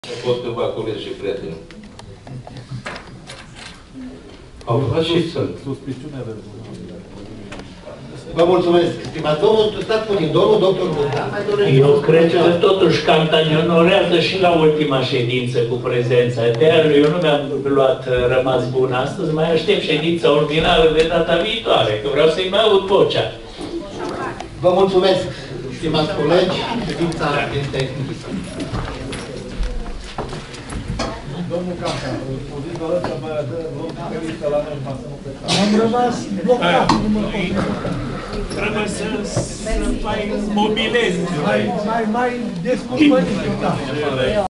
Pot câțiva colegi și prieteni. Au fost și sunt. Vă mulțumesc, stimați domnul, stați puțin, domnul doctor Buda, mai dorește. Eu cred că totuși Cantani onorează și la ultima ședință cu prezența. De aia eu nu mi-am luat rămas bun astăzi, mai aștept ședința ordinară de data viitoare, că vreau să-i mai aud vocea. Vă mulțumesc, stimați colegi, ședința este închisă. Domnul Campa, poziți la ăsta mai dă loc pe listă la noi, să nu plecăm. Am rămas blocat, nu mă pot. Trebuie să mai mobilezi. Mai descumpărit.